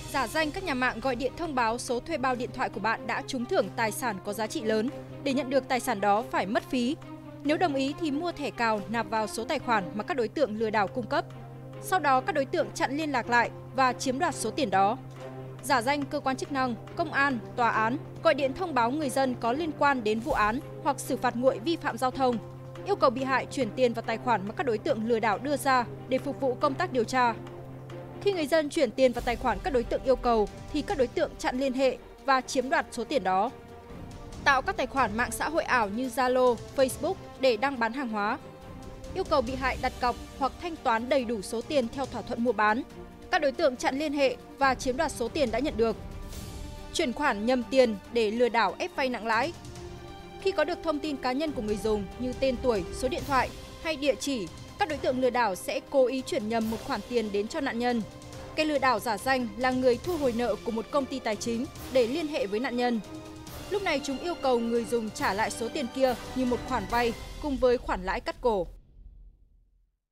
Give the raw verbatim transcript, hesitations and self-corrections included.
Giả danh các nhà mạng gọi điện thông báo số thuê bao điện thoại của bạn đã trúng thưởng tài sản có giá trị lớn. Để nhận được tài sản đó phải mất phí. Nếu đồng ý thì mua thẻ cào nạp vào số tài khoản mà các đối tượng lừa đảo cung cấp. Sau đó các đối tượng chặn liên lạc lại và chiếm đoạt số tiền đó. Giả danh cơ quan chức năng, công an, tòa án gọi điện thông báo người dân có liên quan đến vụ án hoặc xử phạt nguội vi phạm giao thông, yêu cầu bị hại chuyển tiền vào tài khoản mà các đối tượng lừa đảo đưa ra để phục vụ công tác điều tra. Khi người dân chuyển tiền vào tài khoản các đối tượng yêu cầu thì các đối tượng chặn liên hệ và chiếm đoạt số tiền đó. Tạo các tài khoản mạng xã hội ảo như Zalo, Facebook để đăng bán hàng hóa. Yêu cầu bị hại đặt cọc hoặc thanh toán đầy đủ số tiền theo thỏa thuận mua bán. Các đối tượng chặn liên hệ và chiếm đoạt số tiền đã nhận được. Chuyển khoản nhầm tiền để lừa đảo ép vay nặng lãi. Khi có được thông tin cá nhân của người dùng như tên tuổi, số điện thoại hay địa chỉ, các đối tượng lừa đảo sẽ cố ý chuyển nhầm một khoản tiền đến cho nạn nhân. Kẻ lừa đảo giả danh là người thu hồi nợ của một công ty tài chính để liên hệ với nạn nhân. Lúc này chúng yêu cầu người dùng trả lại số tiền kia như một khoản vay cùng với khoản lãi cắt cổ.